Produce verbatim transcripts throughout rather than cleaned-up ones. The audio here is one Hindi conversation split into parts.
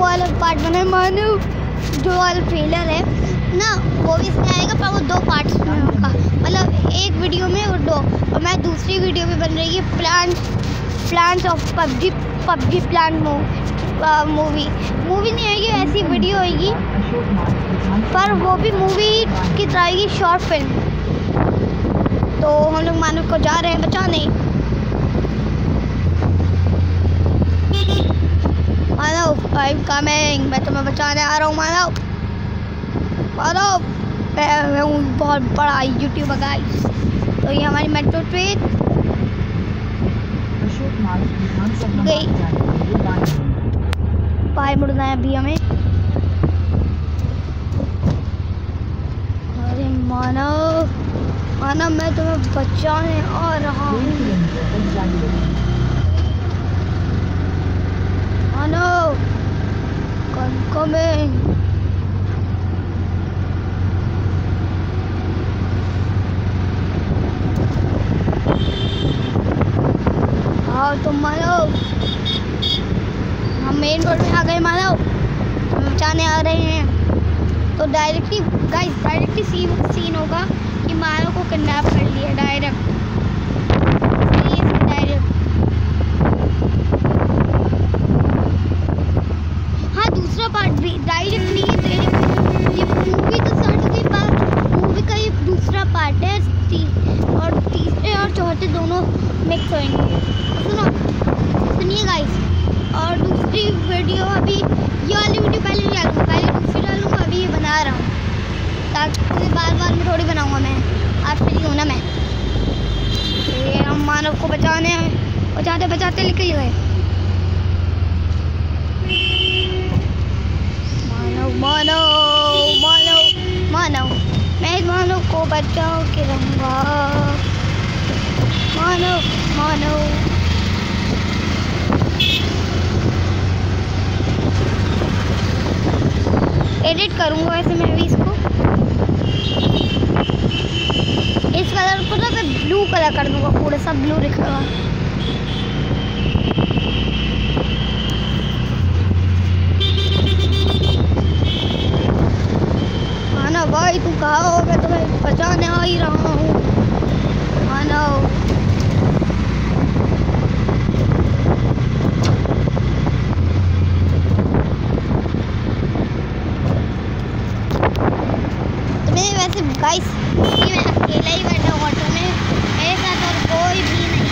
वाला पार्ट बना है मानो, जो वाला ट्रेलर है ना वो भी इसमें आएगा, पर वो दो पार्ट्स में होगा, मतलब एक वीडियो में वो दो। और मैं दूसरी वीडियो भी बन रही है plan plans of PUBG PUBG plan movie movie नहीं आएगी, ऐसी वीडियो आएगी, पर वो भी मूवी की तरह आएगी, शॉर्ट फिल्म। तो हम लोग मानव को जा रहे हैं बचाने। मानव आई एम कमिंग, मैं तुम्हें बचाने आ रहा हूँ मानव। मानव मैं हूँ बहुत बड़ा यूट्यूबर गाइस। तो ये हमारी मेट्रो ट्रेन गई, बाहर मुड़ना है अभी हमें। अरे मानव मानव मैं तुम्हें बचाने आ रहा हूँ मानव, कम कमिंग। हाँ तुम मानव, हम मेन रोड में आ गए मानव, हम बचाने आ रहे हैं। तो directly guys directly scene scene होगा कि मानव को किडनैप कर लिया डायरेक्ट डायरेक्ट। हाँ दूसरा पार्ट भी डायरेक्ट नहीं है, ये मूवी तो स्टार्ट हुई, पर मूवी का ये दूसरा पार्ट है, और तीसरे और चौथे दोनों मिक्स होंगे। सुनो सुनिए गाइस, और दूसरी वीडियो अभी ये वाली वीडियो पहले नहीं डालूंगा, पहले दूसरी डालूंगा, अभी ये बना रहा हूँ ताकि बार बार में थोड़ी बनाऊंगा मैं, आप फ्री हूँ ना मैं। तो ये हम मानव को बचाने बचाते बचाते निकल गए। मानव मानव मानव मानव मैं इस मानव को बचा के रहूँगा। मानव मानव एडिट करूँगा वैसे मैं भी इसको, इस कलर को ना मैं ब्लू कलर कर दूँगा, पूरा सब ब्लू दिखेगा। मानव भाई तू कहाँ हो, मैं तुम्हें बचाने आ ही रहा हूँ मानव। वैसे गाइस मैं अकेला ही बैठा हूँ ऑटो में, मेरे साथ और कोई भी नहीं।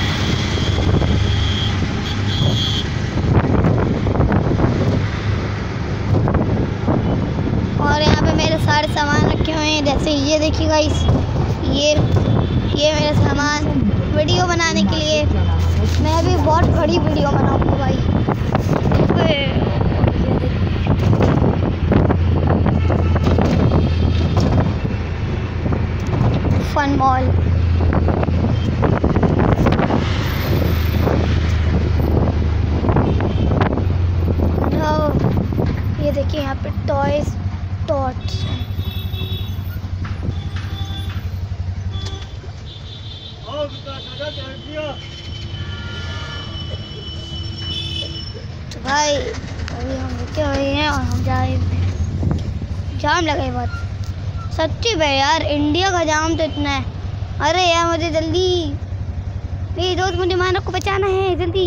और यहाँ पे मेरे सारे सामान रखे हुए हैं, जैसे ये देखिए गाइस, ये ये मेरा सामान वीडियो बनाने के लिए। मैं भी बहुत बड़ी वीडियो बनाऊँगा भाई। फन मॉल, ये देखिए यहाँ पे टॉयज टॉट्स हैं। तो भाई अभी हम रुके हुए हैं और हम जा रहे हैं, जाम लगा है बहुत सच्ची भाई यार, इंडिया का जाम तो इतना है। अरे यार मुझे जल्दी, मेरे दोस्त मुझे मानव को बचाना है जल्दी।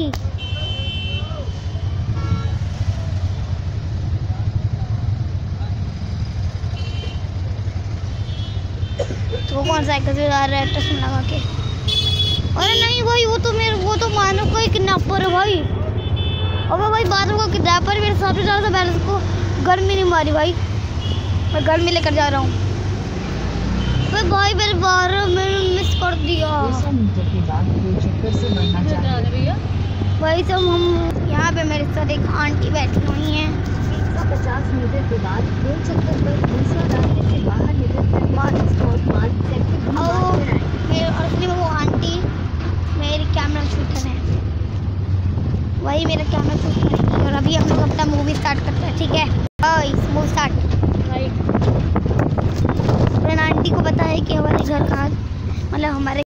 तो वो कौन साइकिल से जा रहा है चश्मा लगा के? अरे नहीं भाई वो तो मेरे वो तो मानव का ही किडनैपर है भाई। अबे भाई मानव का किडनैपर मेरे साथ जा रहा था, मैंने उसको घर में नहीं मारी भाई, मैं घर में लेकर जा रहा हूँ। भाई भाई मेरे बारह मिनट मिस कर दिया भाई। सब हम यहाँ पे मेरे साथ एक आंटी बैठी हुई हैं। पचास मीटर के बाद दो चक्कर पर दूसरा रास्ते से बाहर निकल और उसने वो आंटी मेरी कैमरा शूटर है, वही मेरा कैमरा शूट करेगी। और अभी हम लोग अपना मूवी स्टार्ट करते हैं, ठीक है।